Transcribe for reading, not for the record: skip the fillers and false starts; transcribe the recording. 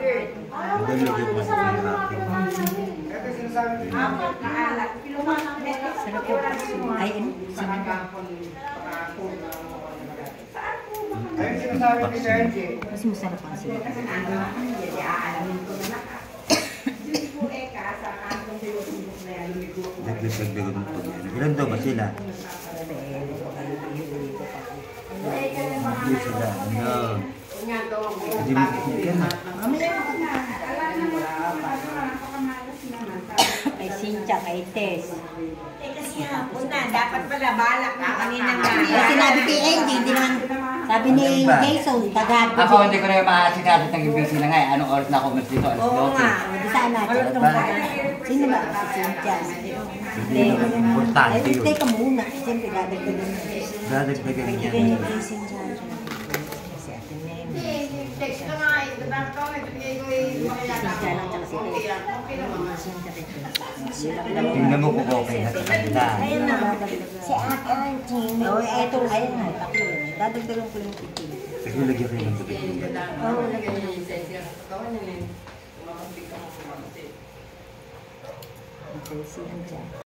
Maganda yung masarap. Sarap po. Ay, ano? Mas masarap ang sila. Nagdagdagan mo pag ilan daw ba sila? Hindi sila. Ano? Hindi mo kikita na. Kay Cynthia, kay Tess. Kasi hapon na, dapat pala balak na kanina nga. Ay, sinabi kay Angie, hindi naman, sabi ni Jason, tagad. Ako hindi ko na yung makasinabi ng ibig sila nga. Anong oras na ako mas dito? Alas 12. Oo nga, di sana. Sino ba? Si Cynthia. Importante Ay, yun. teka muna. Siyempre, dadagdagan mo. Dadagdagan niya. Kaya kay Cynthia. Si Ate Nemi. Text ka nga, ito na ito, nagbigay ko yung Cynthia lang tsaka si Tess. Cynthia rin. Tingnan mo kung okay na sa kanila. Ayun na. Si Ate Angie. Oo, eto. Ayun na. Tatlo yun. Dadagdagan ko yung tikin. Kasi lagyan ko yung tubig. Oo, lagyan mo. Okay, Cynthia.